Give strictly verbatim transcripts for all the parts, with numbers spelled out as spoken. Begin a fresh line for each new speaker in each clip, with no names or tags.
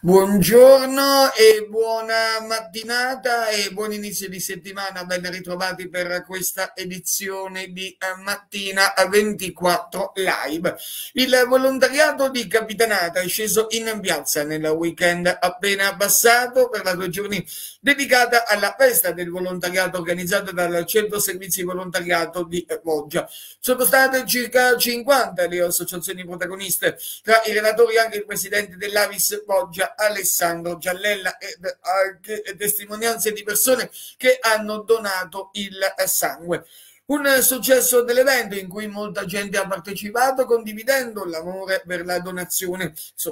Buongiorno e buona mattinata e buon inizio di settimana, ben ritrovati per questa edizione di eh, Mattina ventiquattro Live. Il volontariato di Capitanata è sceso in piazza nel weekend appena passato per la due giorni dedicata alla festa del volontariato organizzata dal Centro Servizi Volontariato di Foggia. Sono state circa cinquanta le associazioni protagoniste, tra i relatori anche il presidente dell'Avis Foggia Alessandro Giallella, ed anche testimonianze di persone che hanno donato il sangue. Un successo dell'evento in cui molta gente ha partecipato condividendo l'amore per la donazione,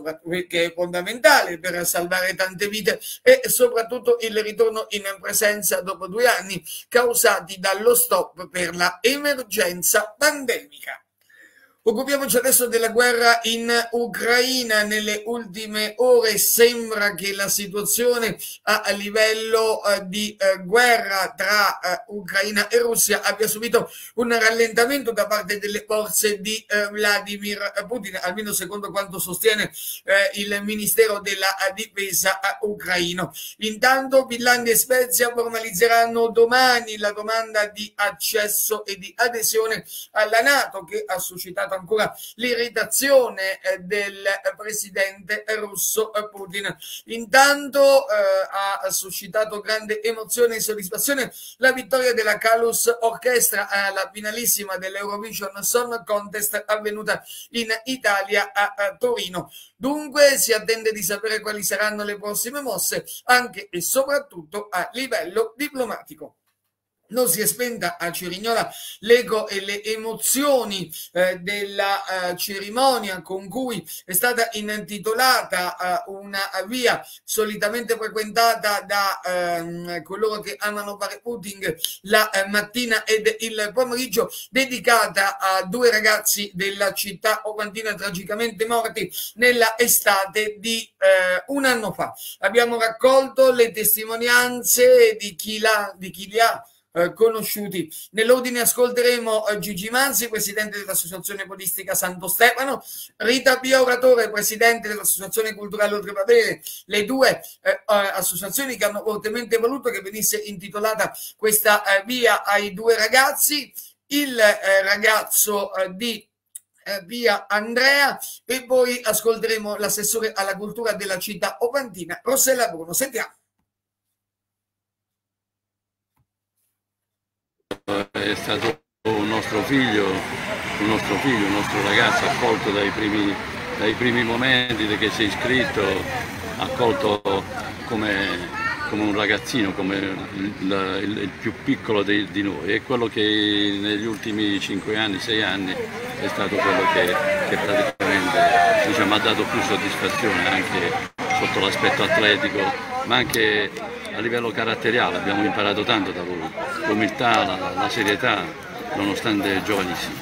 che è fondamentale per salvare tante vite, e soprattutto il ritorno in presenza dopo due anni causati dallo stop per la emergenza pandemica. Occupiamoci adesso della guerra in Ucraina. Nelle ultime ore sembra che la situazione a livello eh, di eh, guerra tra eh, Ucraina e Russia abbia subito un rallentamento da parte delle forze di eh, Vladimir Putin, almeno secondo quanto sostiene eh, il Ministero della Difesa eh, ucraino. Intanto Finlandia e Svezia formalizzeranno domani la domanda di accesso e di adesione alla NATO, che ha suscitato ancora l'irritazione eh, del presidente russo Putin. Intanto eh, ha suscitato grande emozione e soddisfazione la vittoria della Kalus Orchestra alla finalissima dell'Eurovision Song Contest avvenuta in Italia a, a Torino. Dunque si attende di sapere quali saranno le prossime mosse, anche e soprattutto a livello diplomatico. Non si è spenta a Cerignola l'eco e le emozioni eh, della eh, cerimonia con cui è stata intitolata eh, una via solitamente frequentata da eh, coloro che amano fare footing la eh, mattina ed il pomeriggio, dedicata a due ragazzi della città ofantina tragicamente morti nella estate di eh, un anno fa. Abbiamo raccolto le testimonianze di chi, la, di chi li ha Eh, conosciuti. Nell'ordine ascolteremo eh, Gigi Manzi, presidente dell'Associazione Podistica Santo Stefano, Rita Pia Oratore, presidente dell'Associazione Culturale Oltrepavere, le due eh, associazioni che hanno fortemente voluto che venisse intitolata questa eh, via ai due ragazzi, il eh, ragazzo eh, di eh, via Andrea, e poi ascolteremo l'assessore alla cultura della città ofantina, Rossella Bruno. Sentiamo.
È stato un nostro figlio, un nostro figlio, un nostro ragazzo accolto dai primi, dai primi momenti che si è iscritto, accolto come, come un ragazzino, come il, il, il più piccolo di, di noi. È quello che negli ultimi cinque anni, sei anni è stato quello che, che praticamente diciamo, ha dato più soddisfazione anche sotto l'aspetto atletico, ma anche a livello caratteriale. Abbiamo imparato tanto da lui, l'umiltà, la, la serietà, nonostante giovanissimo.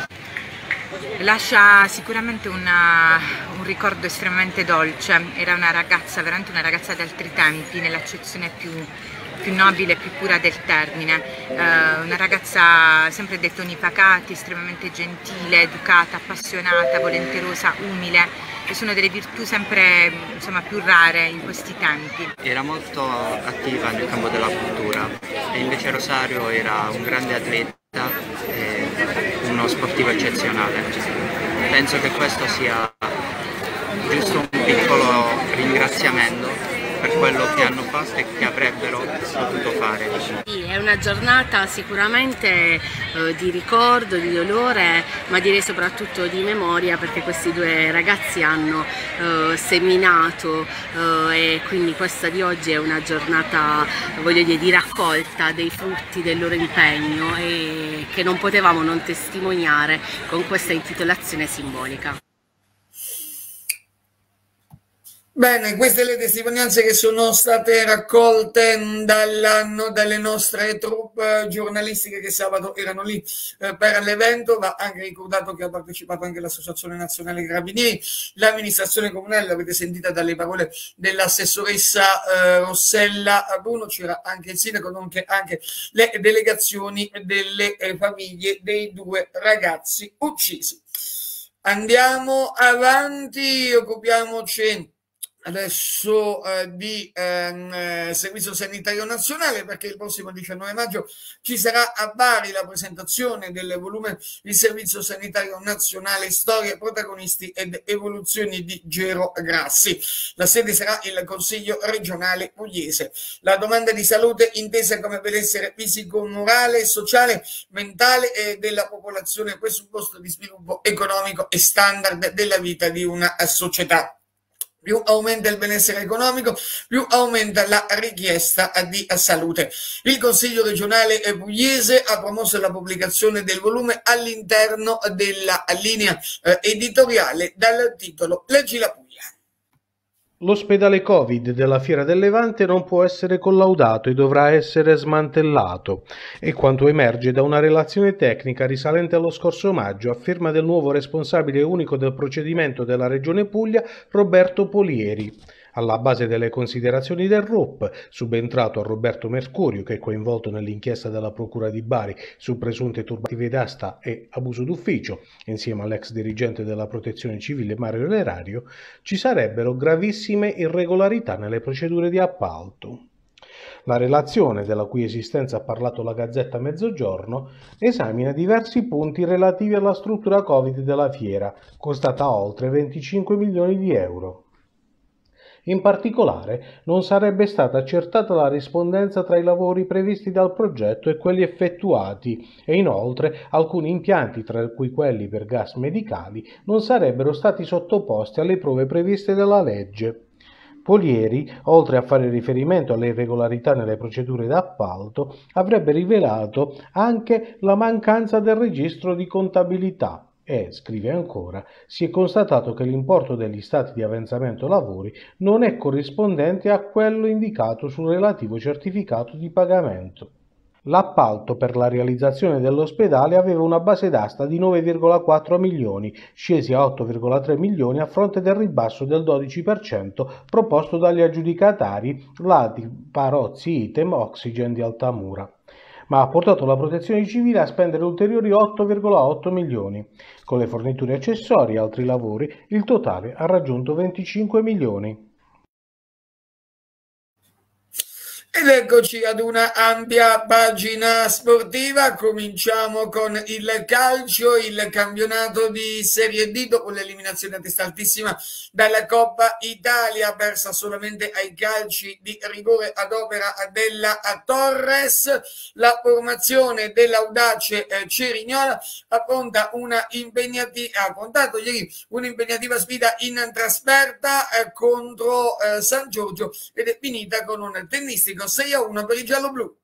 Lascia sicuramente una, un ricordo estremamente dolce. Era una ragazza, veramente una ragazza di altri tempi, nell'accezione più, più nobile e più pura del termine. Eh, una ragazza sempre dai toni pacati, estremamente gentile, educata, appassionata, volenterosa, umile. E sono delle virtù sempre insomma, più rare in questi tempi.
Era molto attiva nel campo della cultura e invece Rosario era un grande atleta e uno sportivo eccezionale. Penso che questo sia giusto un piccolo ringraziamento per quello che hanno fatto e che avrebbero potuto fare.
Sì, è una giornata sicuramente eh, di ricordo, di dolore, ma direi soprattutto di memoria, perché questi due ragazzi hanno eh, seminato eh, e quindi questa di oggi è una giornata, voglio dire, di raccolta dei frutti del loro impegno e che non potevamo non testimoniare con questa intitolazione simbolica.
Bene, queste le testimonianze che sono state raccolte dalla, dalle nostre troupe giornalistiche che sabato erano lì eh, per l'evento. Va anche ricordato che ha partecipato anche l'Associazione Nazionale Carabinieri, l'amministrazione comunale, l'avete sentita dalle parole dell'assessoressa eh, Rossella Bruno, c'era anche il sindaco, nonché anche le delegazioni delle eh, famiglie dei due ragazzi uccisi. Andiamo avanti, occupiamoci adesso eh, di ehm, eh, Servizio Sanitario Nazionale, perché il prossimo diciannove maggio ci sarà a Bari la presentazione del volume Il Servizio Sanitario Nazionale, storie, protagonisti ed evoluzioni di Gero Grassi. La sede sarà il Consiglio regionale pugliese. La domanda di salute intesa come benessere fisico, morale, sociale, mentale e della popolazione, presupposto di sviluppo economico e standard della vita di una società. Più aumenta il benessere economico, più aumenta la richiesta di salute. Il Consiglio regionale pugliese ha promosso la pubblicazione del volume all'interno della linea editoriale dal titolo Leggi la Puglia.
L'ospedale Covid della Fiera del Levante non può essere collaudato e dovrà essere smantellato. È quanto emerge da una relazione tecnica risalente allo scorso maggio a firma del nuovo responsabile unico del procedimento della Regione Puglia, Roberto Polieri. Alla base delle considerazioni del R U P, subentrato a Roberto Mercurio, che è coinvolto nell'inchiesta della Procura di Bari su presunte turbative d'asta e abuso d'ufficio, insieme all'ex dirigente della Protezione Civile Mario Lerario, ci sarebbero gravissime irregolarità nelle procedure di appalto. La relazione, della cui esistenza ha parlato la Gazzetta Mezzogiorno, esamina diversi punti relativi alla struttura Covid della fiera, costata oltre venticinque milioni di euro. In particolare, non sarebbe stata accertata la rispondenza tra i lavori previsti dal progetto e quelli effettuati e inoltre alcuni impianti, tra cui quelli per gas medicali, non sarebbero stati sottoposti alle prove previste dalla legge. Polieri, oltre a fare riferimento alle irregolarità nelle procedure d'appalto, avrebbe rivelato anche la mancanza del registro di contabilità. E, scrive ancora, si è constatato che l'importo degli stati di avanzamento lavori non è corrispondente a quello indicato sul relativo certificato di pagamento. L'appalto per la realizzazione dell'ospedale aveva una base d'asta di nove virgola quattro milioni, scesi a otto virgola tre milioni a fronte del ribasso del dodici per cento proposto dagli aggiudicatari Lati, Parozzi, Item, Oxygen di Altamura, ma ha portato la Protezione Civile a spendere ulteriori otto virgola otto milioni. Con le forniture accessorie e altri lavori, il totale ha raggiunto venticinque milioni.
Ed eccoci ad una ampia pagina sportiva. Cominciamo con il calcio, il campionato di Serie D dopo l'eliminazione a testa altissima dalla Coppa Italia, persa solamente ai calci di rigore ad opera della Torres. La formazione dell'Audace Cerignola affronta una impegnativa, ha affrontato ieri un'impegnativa sfida in trasferta eh, contro eh, San Giorgio ed è finita con un tennistico sei a uno per i gialloblu.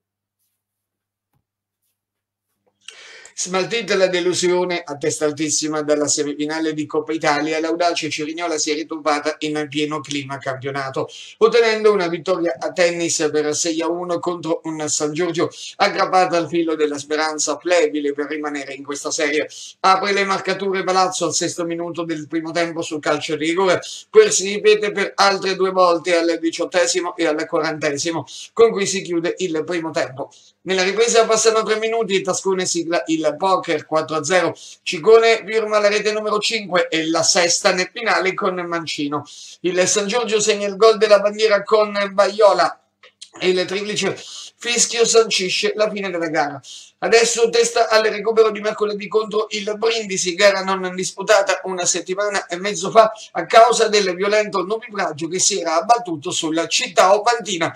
Smaltita la delusione a testa altissima dalla semifinale di Coppa Italia, l'Audace Cerignola si è ritrovata in pieno clima campionato, ottenendo una vittoria a tennis per sei a uno contro un San Giorgio aggrappato al filo della speranza flebile per rimanere in questa serie. Apre le marcature Palazzo al sesto minuto del primo tempo sul calcio di rigore, poi si ripete per altre due volte al diciottesimo e al quarantesimo, con cui si chiude il primo tempo. Nella ripresa passano tre minuti e Tascone sigla il poker quattro a zero. Cicone firma la rete numero cinque e la sesta nel finale con Mancino. Il San Giorgio segna il gol della bandiera con Baiola e il triplice fischio sancisce la fine della gara. Adesso testa al recupero di mercoledì contro il Brindisi, gara non disputata una settimana e mezzo fa a causa del violento nubifragio che si era abbattuto sulla città opantina.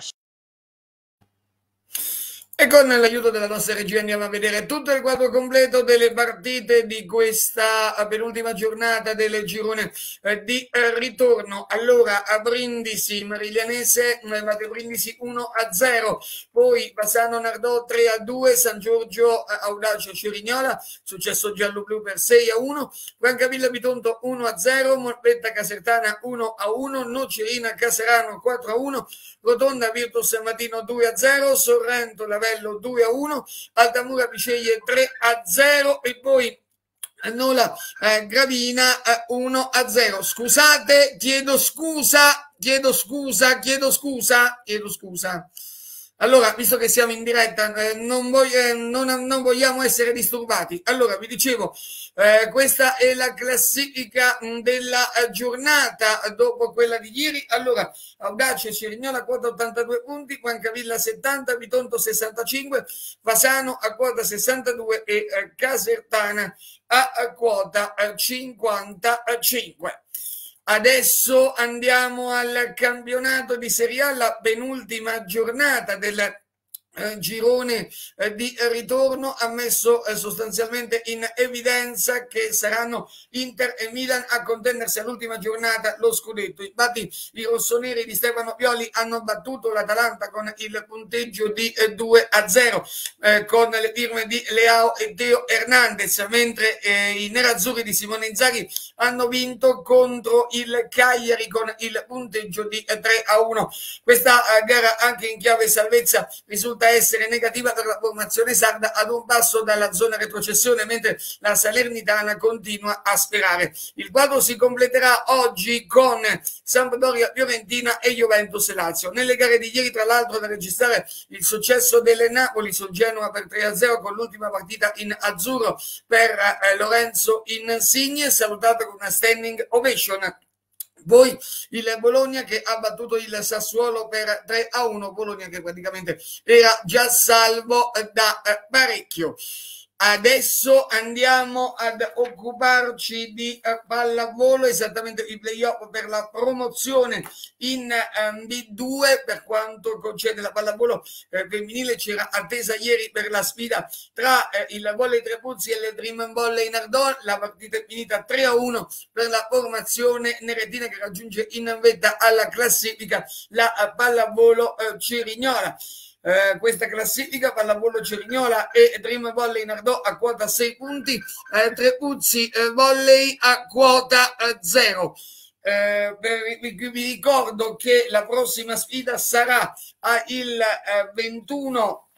E con l'aiuto della nostra regia andiamo a vedere tutto il quadro completo delle partite di questa penultima giornata del girone eh, di eh, ritorno. Allora, a Brindisi, Mariglianese, Mate Brindisi uno a zero, poi Bassano Nardò tre a due, San Giorgio eh, Audace Cerignola, successo giallo-blu per sei a uno, Francavilla Bitonto uno a zero, Morpetta Casertana uno a uno, Nocerina Caserano quattro a uno, Rotonda Virtus Matino due a zero, Sorrento Lavello due a uno, Altamura Piceglie tre a zero e poi Nola eh, Gravina eh, uno a zero. Scusate, chiedo scusa, chiedo scusa, chiedo scusa, chiedo scusa. Allora, visto che siamo in diretta, eh, non, voglio, eh, non, non vogliamo essere disturbati. Allora, vi dicevo, eh, questa è la classifica della giornata dopo quella di ieri. Allora, Audace Cerignola quota ottantadue punti, Francavilla settanta, Bitonto sessantacinque, Fasano a quota sessantadue e eh, Casertana a, a quota eh, cinquantacinque. Adesso andiamo al campionato di Serie A, la penultima giornata del eh, girone eh, di ritorno ha messo eh, sostanzialmente in evidenza che saranno Inter e Milan a contendersi all'ultima giornata lo scudetto. Infatti i rossoneri di Stefano Pioli hanno battuto l'Atalanta con il punteggio di eh, due a zero eh, con le firme di Leao e Teo Hernandez, mentre eh, i nerazzurri di Simone Inzaghi hanno vinto contro il Cagliari con il punteggio di eh, tre a uno. Questa eh, gara anche in chiave salvezza risulta essere negativa per la formazione sarda, ad un passo dalla zona retrocessione, mentre la Salernitana continua a sperare. Il quadro si completerà oggi con Sampdoria, Fiorentina e Juventus Lazio. Nelle gare di ieri, tra l'altro, da registrare il successo delle Napoli sul Genoa per tre a zero, con l'ultima partita in azzurro per eh, Lorenzo Insigne, salutato con una standing ovation. Poi il Bologna che ha battuto il Sassuolo per tre a uno, Bologna che praticamente era già salvo da parecchio. Adesso andiamo ad occuparci di uh, pallavolo, esattamente i playoff per la promozione in um, B due. Per quanto concerne la pallavolo eh, femminile, c'era attesa ieri per la sfida tra eh, il Volley Trepuzzi e il Dream Volley Nardò. La partita è finita tre a uno per la formazione neretina, che raggiunge in vetta alla classifica la uh, pallavolo uh, Cerignola. Eh, questa classifica: pallavolo Cerignola e Dream Volley Nardò a quota sei punti, eh, Trepuzzi eh, Volley a quota eh, zero. Eh, vi, vi ricordo che la prossima sfida sarà a il eh, ventuno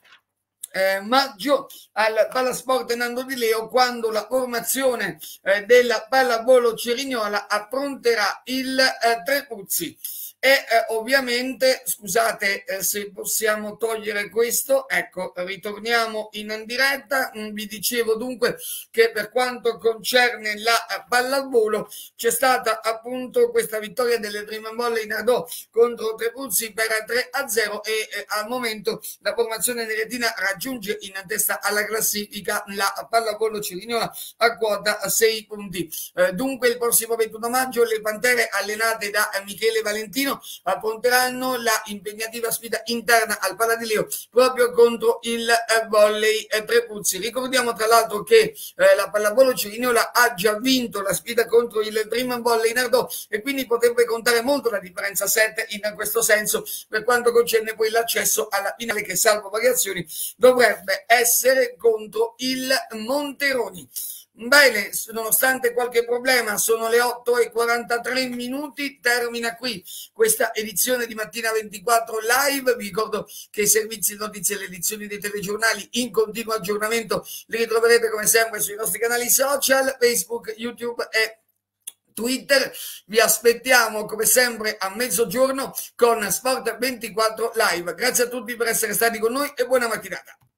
eh, maggio al Palasport Nando Di Leo, quando la formazione eh, della pallavolo Cerignola affronterà il eh, Trepuzzi. E eh, ovviamente, scusate eh, se possiamo togliere questo, ecco, ritorniamo in diretta. Vi dicevo dunque che per quanto concerne la eh, pallavolo c'è stata appunto questa vittoria delle Dream Volley Nardò contro Trepuzzi per tre a zero e eh, al momento la formazione neretina raggiunge in testa alla classifica la pallavolo Cerignola a quota sei punti. Eh, dunque il prossimo ventuno maggio le Pantere, allenate da eh, Michele Valentino, affronteranno la impegnativa sfida interna al Pala di Leo proprio contro il eh, Volley eh, Trepuzzi. Ricordiamo tra l'altro che eh, la pallavolo Cerignola ha già vinto la sfida contro il Dream Volley Nardò e quindi potrebbe contare molto la differenza sette in questo senso per quanto concerne poi l'accesso alla finale, che salvo variazioni dovrebbe essere contro il Monteroni. Bene, nonostante qualche problema, sono le otto e quarantatré minuti, termina qui questa edizione di Mattina ventiquattro Live. Vi ricordo che i servizi di notizie e le edizioni dei telegiornali in continuo aggiornamento li ritroverete come sempre sui nostri canali social, Facebook, YouTube e Twitter. Vi aspettiamo come sempre a mezzogiorno con Sport ventiquattro Live. Grazie a tutti per essere stati con noi e buona mattinata.